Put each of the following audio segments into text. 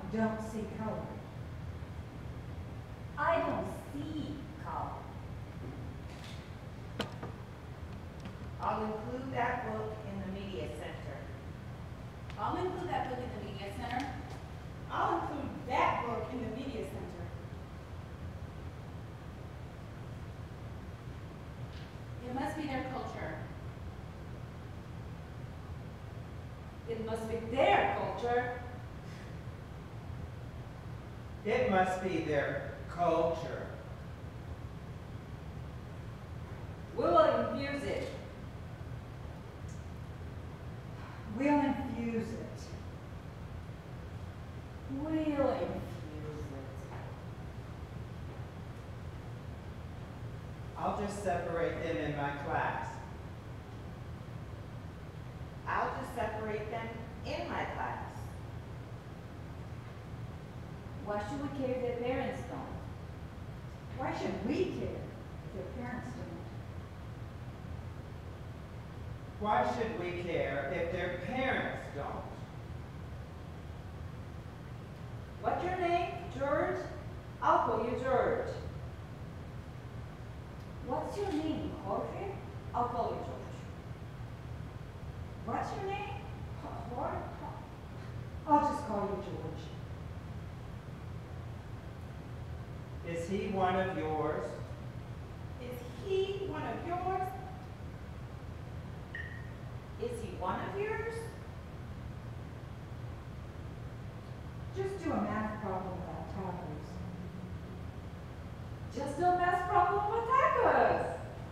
don't see color. I don't see color. I'll include that book in the media center. I'll include that book in the media center. I'll include that book in the media center. It must be their culture. It must be their culture. It must be their culture. We will infuse it. We'll infuse it. We'll infuse it. I'll just separate them in my class. I'll just separate them in my class. Why should we care if their parents don't? Why should we care if their parents don't? Why should we care if their parents don't? What's your name, George? I'll call you George. What's your name, Jorge? I'll call you George. What's your name? Jorge? I'll just call you George. Is he one of yours? Is he one of yours? Is he one of yours? Just do a math problem about tacos. Just do a math problem about tacos.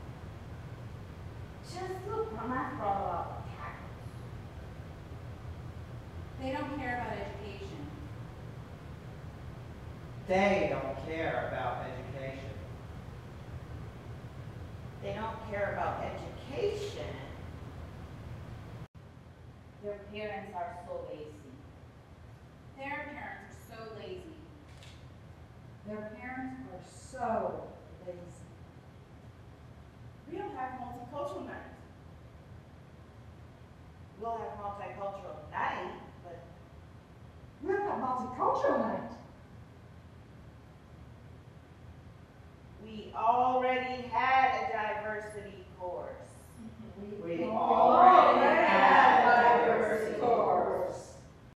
Just look, I'm not brought up tacos. They don't care about education. They don't care about education. They don't care about education. Their parents are so lazy. Their parents are so lazy. Their parents are so lazy. We don't have multicultural night. We'll have multicultural night, but We've got multicultural night. we already